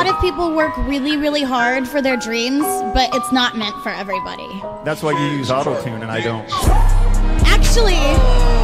lot of people work really, really hard for their dreams, but it's not meant for everybody. That's why you use auto-tune and I don't. Actually,